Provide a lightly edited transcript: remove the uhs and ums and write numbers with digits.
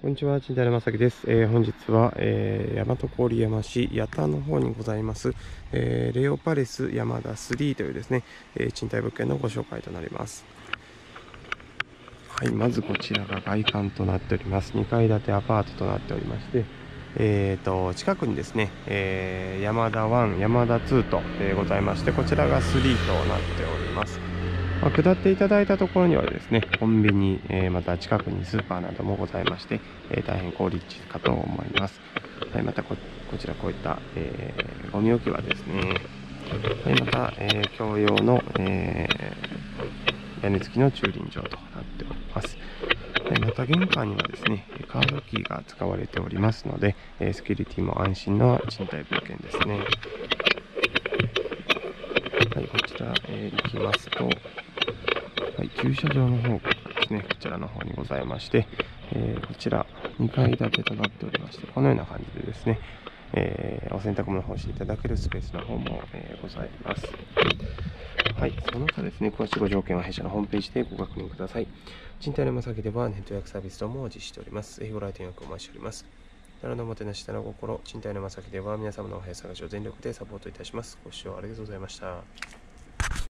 こんにちは、陳平正樹です。本日は、大和郡山市八田の方にございます、レオパレス山田3というですね、賃貸物件のご紹介となります。はい、まずこちらが外観となっております。2階建てアパートとなっておりまして、近くにですね、山田1、山田2と、ございまして、こちらが3となっております。下っていただいたところにはですね、コンビニ、また近くにスーパーなどもございまして、大変好立地かと思います。はい、またこちらこういった、ゴミ置き場ですね。はい、また、共用の、屋根付きの駐輪場となっております。はい、また玄関にはですね、カードキーが使われておりますので、セキュリティも安心な賃貸物件ですね。はい、こちら、行きますと、はい、駐車場の方がですね、こちらの方にございまして、こちら2階建てとなっておりまして、このような感じでですね、お洗濯物を干していただけるスペースの方も、ございます。はい、その他ですね、詳しいご条件は弊社のホームページでご確認ください。賃貸のまさきではネット予約サービス等も実施しております。ぜひご来店予約お待ちしております。奈良のおもてなし、の心、賃貸のまさきでは皆様のお部屋探しを全力でサポートいたします。ご視聴ありがとうございました。